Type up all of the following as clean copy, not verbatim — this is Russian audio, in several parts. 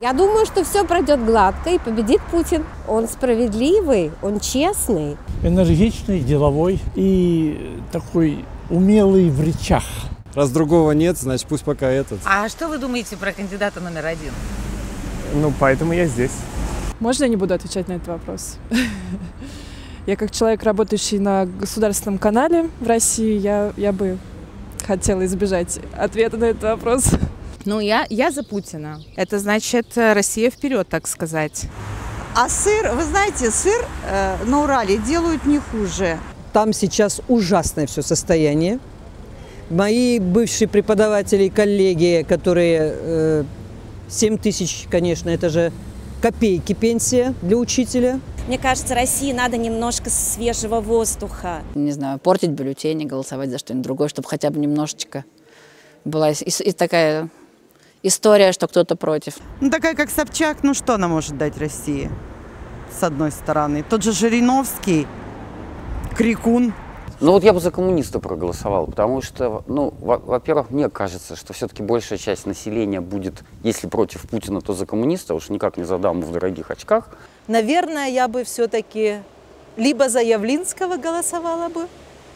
Я думаю, что все пройдет гладко и победит Путин. Он справедливый, он честный. Энергичный, деловой и такой умелый в речах. Раз другого нет, значит пусть пока этот. А что вы думаете про кандидата номер один? Ну, поэтому я здесь. Можно я не буду отвечать на этот вопрос? Я как человек, работающий на государственном канале в России, я бы хотела избежать ответа на этот вопрос. Ну, я за Путина. Это значит Россия вперед, так сказать. А сыр, вы знаете, сыр на Урале делают не хуже. Там сейчас ужасное все состояние. Мои бывшие преподаватели и коллеги, которые 7 тысяч, конечно, это же копейки пенсия для учителя. Мне кажется, России надо немножко свежего воздуха. Не знаю, портить бюллетени, голосовать за что-нибудь другое, чтобы хотя бы немножечко была и такая история, что кто-то против. Ну, такая как Собчак, ну что она может дать России, с одной стороны? Тот же Жириновский, Крикун. Ну вот я бы за коммуниста проголосовал, потому что, ну, во-первых, мне кажется, что все-таки большая часть населения будет, если против Путина, то за коммуниста, уж никак не за даму в дорогих очках. Наверное, я бы все-таки либо за Явлинского голосовала бы,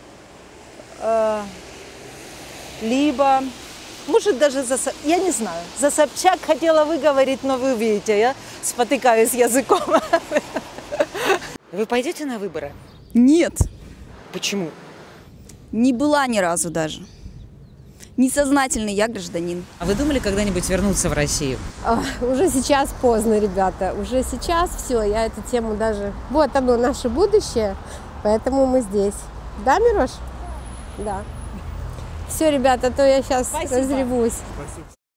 либо, может, даже я не знаю, за Собчак хотела выговорить, но вы видите, я спотыкаюсь языком. Вы пойдете на выборы? Нет. Почему? Не была ни разу даже. Несознательный я гражданин. А вы думали когда-нибудь вернуться в Россию? Уже сейчас поздно, ребята. Уже сейчас все, я эту тему даже... Вот оно, наше будущее, поэтому мы здесь. Да, Мирош? Да. Все, ребята, а то я сейчас разревусь.